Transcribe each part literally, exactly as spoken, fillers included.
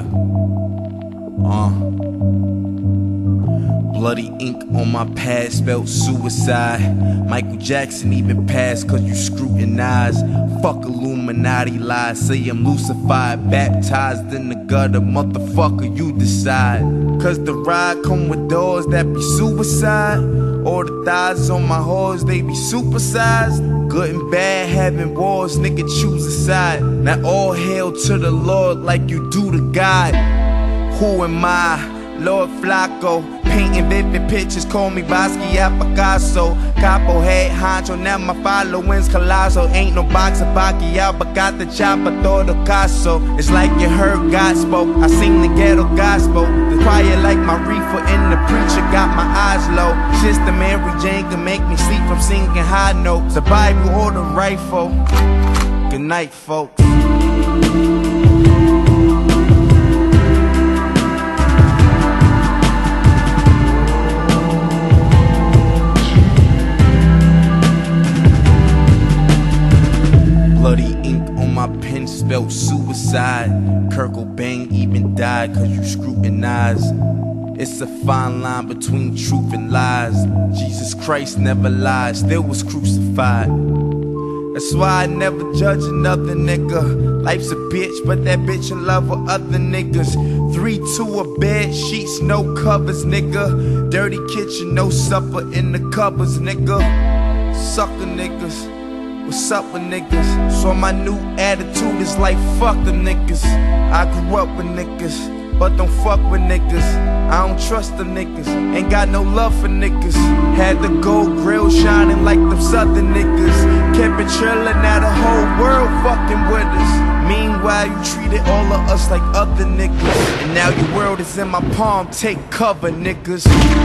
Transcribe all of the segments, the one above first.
Uh. Bloody ink on my pad spelled suicide. Michael Jackson even passed cause you scrutinize. Fuck Illuminati lies, say I'm Lucified. Baptized in the gutter, motherfucker, you decide. Cause the ride come with doors that be suicide. All the thighs on my horse, they be supersized. Good and bad having wars, nigga choose a side. Now all hail to the Lord like you do to God. Who am I? Lord Flacco, painting vivid pictures, call me Basquiat Picasso. Capo head honcho, now my following's colossal. Ain't no boxer Pacquiao, but got the chopper, todo caso. It's like you heard God spoke, I sing the ghetto gospel. The choir like my reefer and the preacher got my eyes low. Sister Mary Jane can make me sleep from singing high notes. The Bible or the rifle. Good night, folks. Bloody ink on my pen spelled suicide. Kurt Cobain even died cause you scrutinize. It's a fine line between truth and lies. Jesus Christ never lied, still was crucified. That's why I never judge another nigga. Life's a bitch, but that bitch in love with other niggas. Three, two, a bed, sheets, no covers, nigga. Dirty kitchen, no supper in the cupboards, nigga. Sucker niggas. What's up with niggas? So my new attitude is like fuck them niggas. I grew up with niggas, but don't fuck with niggas. I don't trust them niggas, ain't got no love for niggas. Had the gold grill shining like them southern niggas. Kept it chillin', now the whole world fucking with us. Meanwhile you treated all of us like other niggas. And now your world is in my palm, take cover niggas.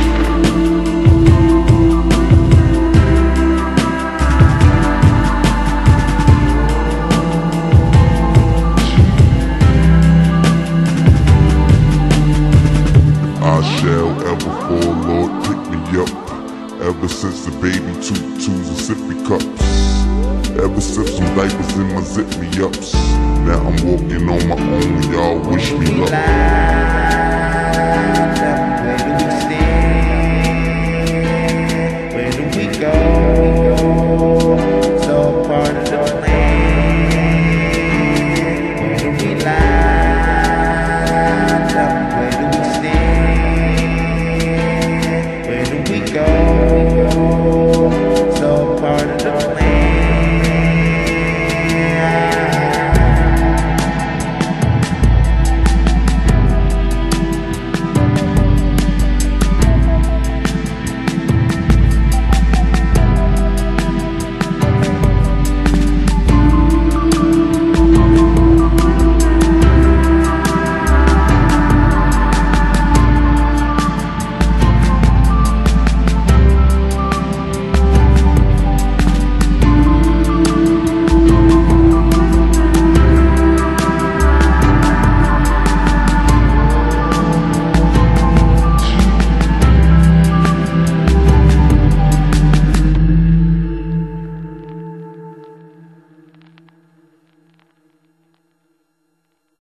Shall ever fall, Lord, pick me up. Ever since the baby tutus and sippy cups. Ever since some diapers in my zip me ups. Now I'm walking on my own, y'all wish me luck.